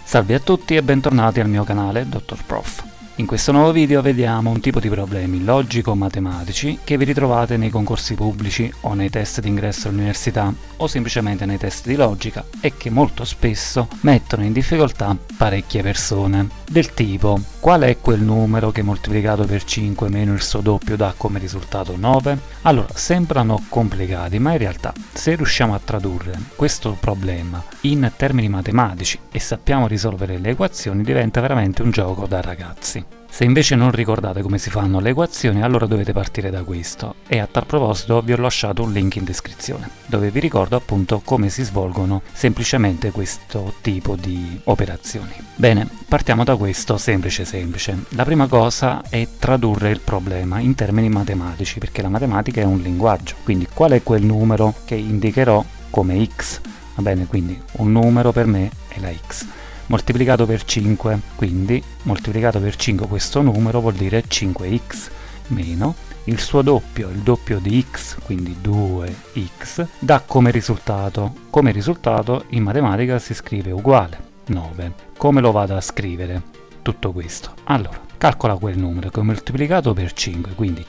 Salve a tutti e bentornati al mio canale Dr. Prof. In questo nuovo video vediamo un tipo di problemi logico-matematici che vi ritrovate nei concorsi pubblici o nei test d'ingresso all'università o semplicemente nei test di logica e che molto spesso mettono in difficoltà parecchie persone. Del tipo, qual è quel numero che moltiplicato per 5 meno il suo doppio dà come risultato 9? Allora, sembrano complicati, ma in realtà se riusciamo a tradurre questo problema in termini matematici e sappiamo risolvere le equazioni diventa veramente un gioco da ragazzi. Se invece non ricordate come si fanno le equazioni, allora dovete partire da questo e a tal proposito vi ho lasciato un link in descrizione dove vi ricordo appunto come si svolgono semplicemente questo tipo di operazioni. Bene, partiamo da questo semplice. La prima cosa è tradurre il problema in termini matematici, perché la matematica è un linguaggio, quindi qual è quel numero che indicherò come x? Va bene, quindi un numero per me è la x. Moltiplicato per 5, quindi moltiplicato per 5 questo numero vuol dire 5x meno il suo doppio, il doppio di x, quindi 2x, dà come risultato in matematica si scrive uguale 9. Come lo vado a scrivere tutto questo? Allora, calcola quel numero che ho moltiplicato per 5, quindi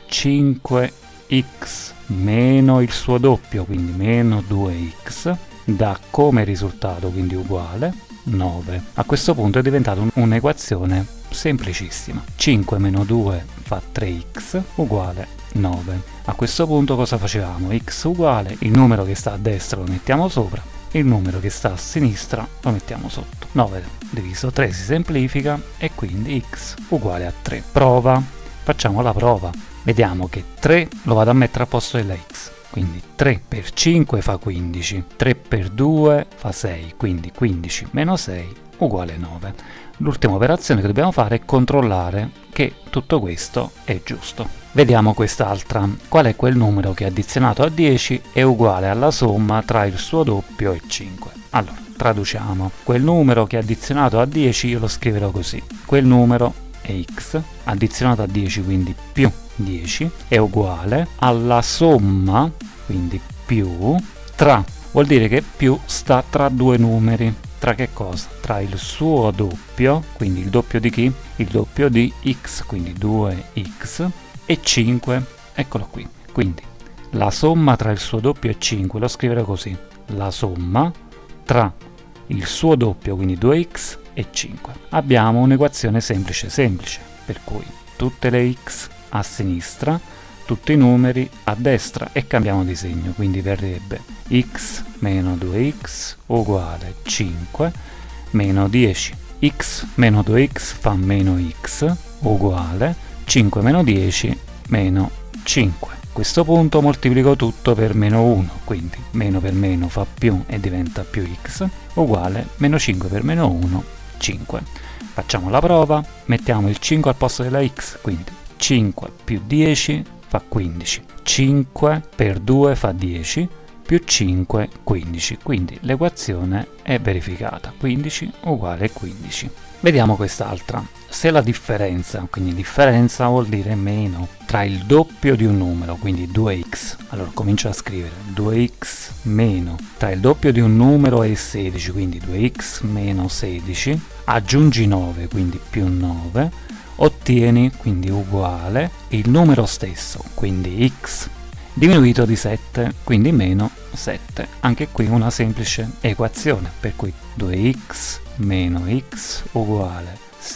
5x meno il suo doppio, quindi meno 2x, dà come risultato, quindi uguale 9. A questo punto è diventata un'equazione semplicissima. 5 meno 2 fa 3x uguale 9. A questo punto cosa facevamo? X uguale, il numero che sta a destra lo mettiamo sopra, il numero che sta a sinistra lo mettiamo sotto. 9 diviso 3 si semplifica e quindi x uguale a 3. Prova, facciamo la prova. Vediamo che 3 lo vado a mettere al posto della x. Quindi 3 per 5 fa 15, 3 per 2 fa 6, quindi 15 meno 6 uguale 9. L'ultima operazione che dobbiamo fare è controllare che tutto questo è giusto. Vediamo quest'altra. Qual è quel numero che addizionato a 10 è uguale alla somma tra il suo doppio e 5? Allora, traduciamo. Quel numero che addizionato a 10 io lo scriverò così. Quel numero è x, addizionato a 10, quindi più 10, è uguale alla somma, quindi più, tra, vuol dire che più sta tra due numeri. Tra che cosa? Tra il suo doppio, quindi il doppio di chi? Il doppio di x, quindi 2x, e 5, eccolo qui. Quindi la somma tra il suo doppio e 5, lo scriverò così, la somma tra il suo doppio, quindi 2x, e 5. Abbiamo un'equazione semplice, per cui tutte le x a sinistra, tutti i numeri a destra e cambiamo di segno, quindi verrebbe x meno 2x uguale 5 meno 10. X meno 2x fa meno x uguale 5 meno 10 meno 5. A questo punto moltiplico tutto per meno 1, quindi meno per meno fa più e diventa più x uguale meno 5 per meno 1, 5. Facciamo la prova, mettiamo il 5 al posto della x, quindi 5 più 10 fa 15, 5 per 2 fa 10, più 5, 15, quindi l'equazione è verificata, 15 uguale 15. Vediamo quest'altra. Se la differenza, quindi differenza vuol dire meno, tra il doppio di un numero, quindi 2x, allora comincio a scrivere 2x meno, tra il doppio di un numero e 16, quindi 2x meno 16, aggiungi 9, quindi più 9, ottieni, quindi uguale, il numero stesso, quindi x, diminuito di 7, quindi meno 7. Anche qui una semplice equazione, per cui 2x meno x uguale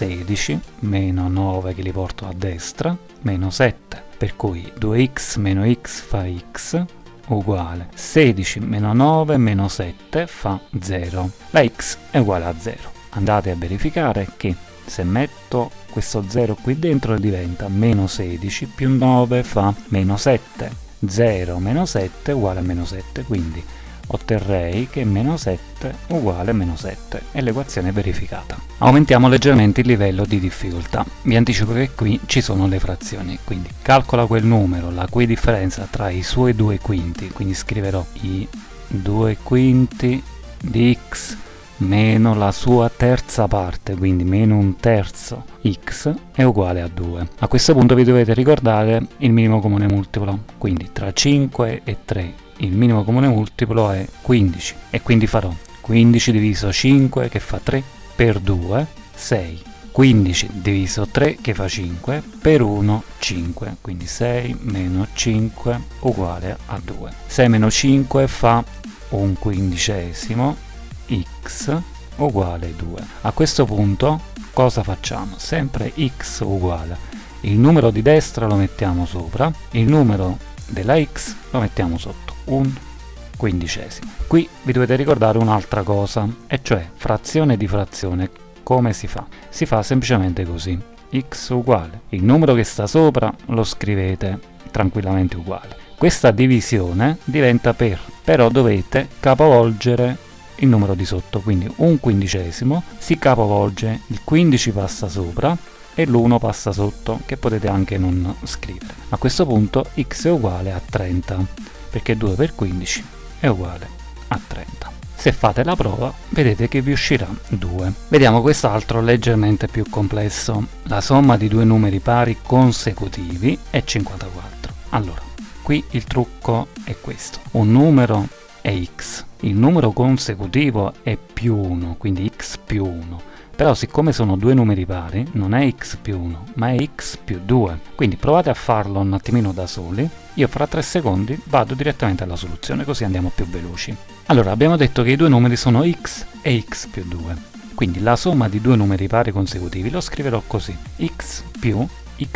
16 meno 9 che li porto a destra meno 7, per cui 2x meno x fa x uguale 16 meno 9 meno 7 fa 0. La x è uguale a 0. Andate a verificare che se metto questo 0 qui dentro diventa meno 16 più 9 fa meno 7. 0 meno 7 uguale a meno 7, quindi otterrei che meno 7 uguale a meno 7 e l'equazione è verificata. Aumentiamo leggermente il livello di difficoltà. Vi anticipo che qui ci sono le frazioni, quindi calcola quel numero la cui differenza tra i suoi 2 quinti, quindi scriverò i 2 quinti di x meno la sua terza parte, quindi meno un terzo x è uguale a 2. A questo punto vi dovete ricordare il minimo comune multiplo, quindi tra 5 e 3 il minimo comune multiplo è 15 e quindi farò 15 diviso 5 che fa 3 per 2, 6. 15 diviso 3 che fa 5, per 1 5, quindi 6 meno 5 uguale a 2. 6 meno 5 fa un quindicesimo, x uguale 2. A questo punto cosa facciamo? Sempre x uguale, il numero di destra lo mettiamo sopra, il numero della x lo mettiamo sotto, un quindicesimo. Qui vi dovete ricordare un'altra cosa, e cioè frazione di frazione. Come si fa? Si fa semplicemente così, x uguale, il numero che sta sopra lo scrivete tranquillamente uguale. Questa divisione diventa per, però dovete capovolgere il numero di sotto, quindi un quindicesimo si capovolge, il 15 passa sopra e l'1 passa sotto, che potete anche non scrivere. A questo punto x è uguale a 30, perché 2 per 15 è uguale a 30. Se fate la prova vedete che vi uscirà 2. Vediamo quest'altro leggermente più complesso. La somma di due numeri pari consecutivi è 54. Allora, qui il trucco è questo. Un numero è x, il numero consecutivo è più 1, quindi x più 1. Però siccome sono due numeri pari, non è x più 1, ma è x più 2. Quindi provate a farlo un attimino da soli. Io fra 3 secondi vado direttamente alla soluzione, così andiamo più veloci. Allora, abbiamo detto che i due numeri sono x e x più 2. Quindi la somma di due numeri pari consecutivi lo scriverò così. X più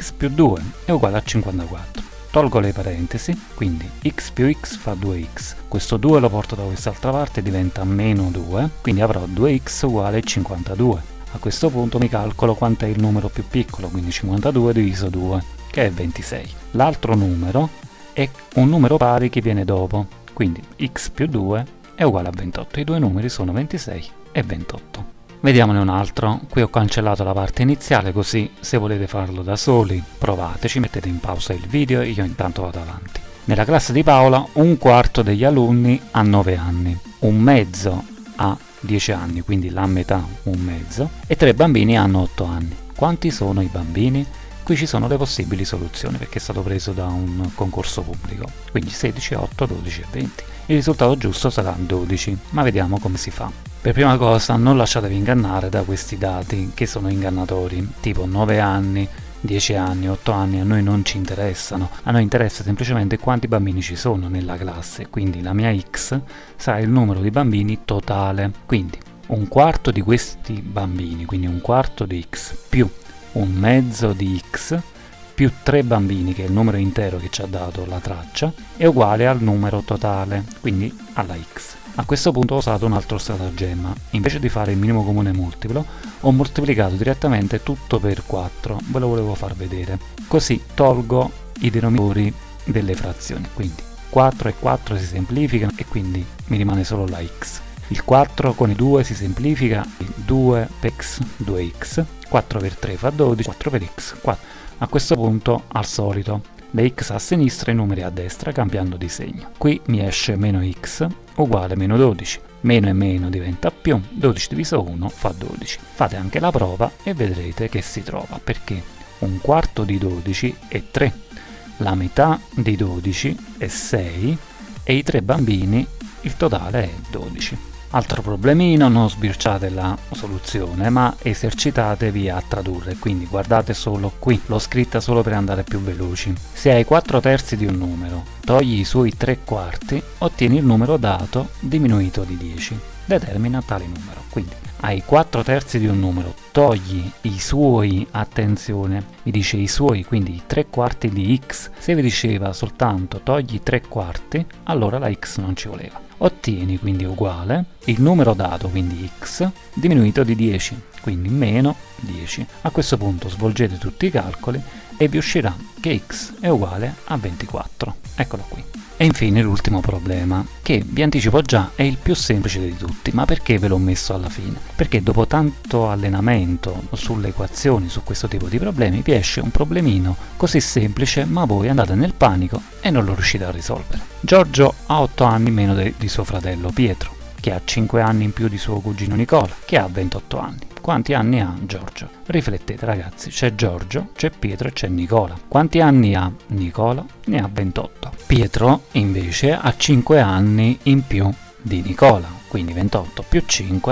2 è uguale a 54. Tolgo le parentesi, quindi x più x fa 2x. Questo 2 lo porto da quest'altra parte, diventa meno 2, quindi avrò 2x uguale 52. A questo punto mi calcolo quanto è il numero più piccolo, quindi 52 diviso 2, che è 26. L'altro numero è un numero pari che viene dopo, quindi x più 2 è uguale a 28. I due numeri sono 26 e 28. Vediamone un altro. Qui ho cancellato la parte iniziale, così se volete farlo da soli provateci, mettete in pausa il video e io intanto vado avanti. Nella classe di Paola un quarto degli alunni ha 9 anni, un mezzo ha 10 anni, quindi la metà, un mezzo, e 3 bambini hanno 8 anni. Quanti sono i bambini? Qui ci sono le possibili soluzioni perché è stato preso da un concorso pubblico, quindi 16, 8, 12 e 20. Il risultato giusto sarà 12, ma vediamo come si fa. Per prima cosa non lasciatevi ingannare da questi dati che sono ingannatori, tipo 9 anni, 10 anni, 8 anni a noi non ci interessano, a noi interessa semplicemente quanti bambini ci sono nella classe, quindi la mia x sarà il numero di bambini totale, quindi un quarto di questi bambini, quindi un quarto di x più un mezzo di x più 3 bambini, che è il numero intero che ci ha dato la traccia, è uguale al numero totale, quindi alla x. A questo punto ho usato un altro stratagemma. Invece di fare il minimo comune multiplo, ho moltiplicato direttamente tutto per 4, ve lo volevo far vedere. Così tolgo i denominatori delle frazioni, quindi 4 e 4 si semplificano e quindi mi rimane solo la x. Il 4 con i 2 si semplifica, 2 per x, 2x, 4 per 3 fa 12, 4 per x, 4. A questo punto, al solito, le x a sinistra e i numeri a destra cambiando di segno. Qui mi esce meno x uguale meno 12. Meno e meno diventa più, 12 diviso 1 fa 12. Fate anche la prova e vedrete che si trova, perché un quarto di 12 è 3, la metà di 12 è 6 e i 3 bambini il totale è 12. Altro problemino, non sbirciate la soluzione ma esercitatevi a tradurre, quindi guardate solo qui, l'ho scritta solo per andare più veloci. Se hai 4 terzi di un numero, togli i suoi 3 quarti, ottieni il numero dato diminuito di 10. Determina tale numero, quindi hai 4 terzi di un numero, togli i suoi, attenzione, vi dice i suoi, quindi i 3 quarti di x. Se vi diceva soltanto togli i 3 quarti, allora la x non ci voleva. Ottieni quindi uguale il numero dato, quindi x, diminuito di 10, quindi meno 10. A questo punto svolgete tutti i calcoli e vi uscirà che x è uguale a 24. Eccolo qui. E infine l'ultimo problema, che vi anticipo già è il più semplice di tutti, ma perché ve l'ho messo alla fine? Perché dopo tanto allenamento sulle equazioni, su questo tipo di problemi, vi esce un problemino così semplice, ma voi andate nel panico e non lo riuscite a risolvere. Giorgio ha 8 anni meno di suo fratello Pietro, che ha 5 anni in più di suo cugino Nicola, che ha 28 anni. Quanti anni ha Giorgio? Riflettete ragazzi, c'è Giorgio, c'è Pietro e c'è Nicola. Quanti anni ha Nicola? Ne ha 28. Pietro invece ha 5 anni in più di Nicola, quindi 28 più 5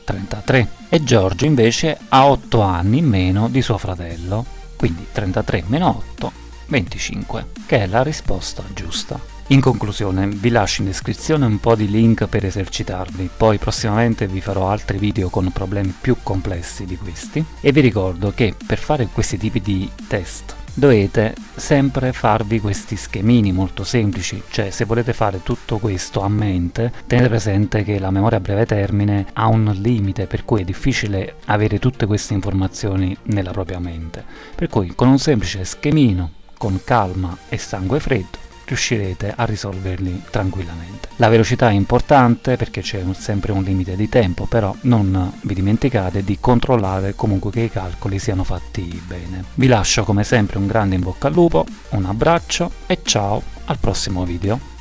33 e Giorgio invece ha 8 anni in meno di suo fratello, quindi 33 meno 8, 25, che è la risposta giusta. In conclusione, vi lascio in descrizione un po' di link per esercitarvi, poi prossimamente vi farò altri video con problemi più complessi di questi, e vi ricordo che per fare questi tipi di test dovete sempre farvi questi schemini molto semplici, cioè se volete fare tutto questo a mente tenete presente che la memoria a breve termine ha un limite, per cui è difficile avere tutte queste informazioni nella propria mente, per cui con un semplice schemino, con calma e sangue freddo, riuscirete a risolverli tranquillamente. La velocità è importante perché c'è sempre un limite di tempo, però non vi dimenticate di controllare comunque che i calcoli siano fatti bene. Vi lascio come sempre un grande in bocca al lupo, un abbraccio e ciao al prossimo video.